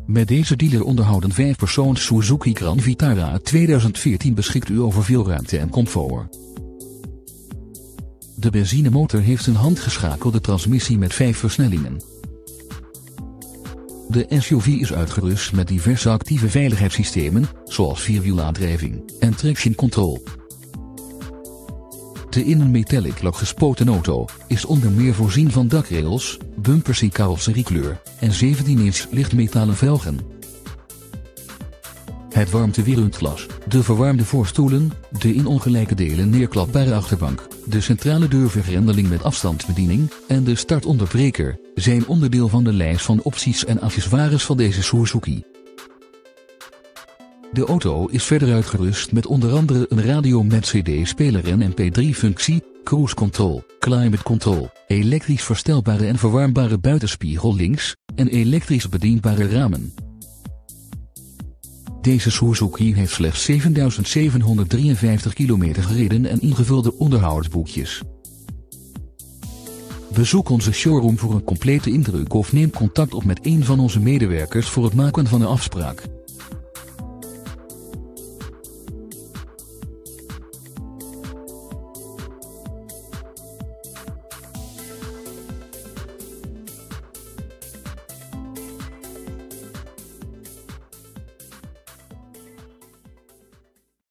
Met deze dealer onderhouden 5-persoons Suzuki Gran Vitara 2014 beschikt u over veel ruimte en comfort. De benzinemotor heeft een handgeschakelde transmissie met 5 versnellingen. De SUV is uitgerust met diverse actieve veiligheidssystemen, zoals vierwielaandrijving en traction control. De in een metallic lak gespoten auto is onder meer voorzien van dakrails, bumpers in carrosseriekleur en 17-inch lichtmetalen velgen. Het warmteweerundglas, de verwarmde voorstoelen, de in ongelijke delen neerklapbare achterbank, de centrale deurvergrendeling met afstandsbediening en de startonderbreker zijn onderdeel van de lijst van opties en accessoires van deze Suzuki. De auto is verder uitgerust met onder andere een radio met CD-speler en MP3-functie, cruise control, climate control, elektrisch verstelbare en verwarmbare buitenspiegel links en elektrisch bedienbare ramen. Deze Suzuki heeft slechts 7.753 kilometer gereden en ingevulde onderhoudsboekjes. Bezoek onze showroom voor een complete indruk of neem contact op met een van onze medewerkers voor het maken van een afspraak.